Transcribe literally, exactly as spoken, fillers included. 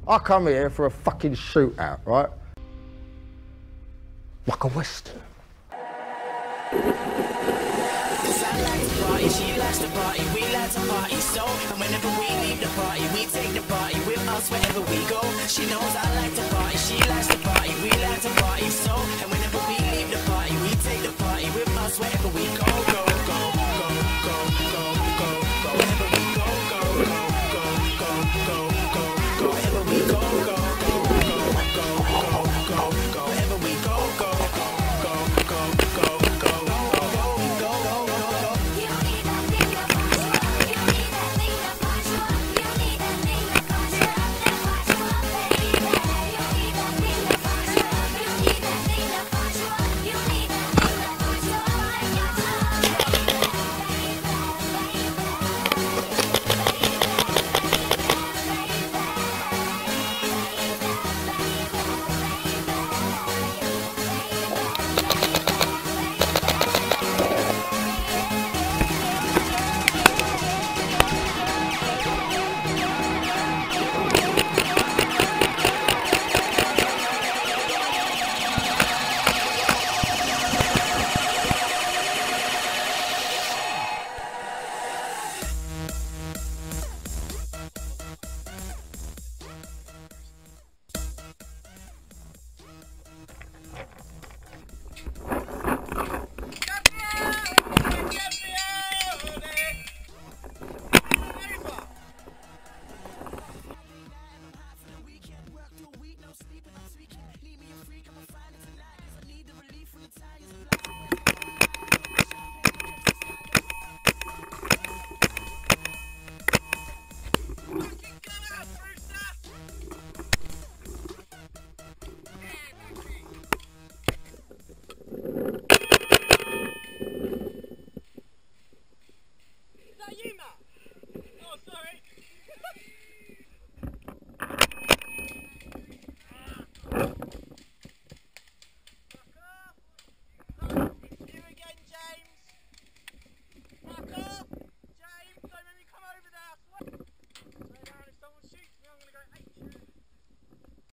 I come here for a fucking shootout, right? Like a Western. Party, she likes to party, we like to party, so and whenever we leave the party, we take the party with us wherever we go. She knows I like to party, she likes to party, we like to party, so and whenever we leave the party, we take the party with us wherever we go. go.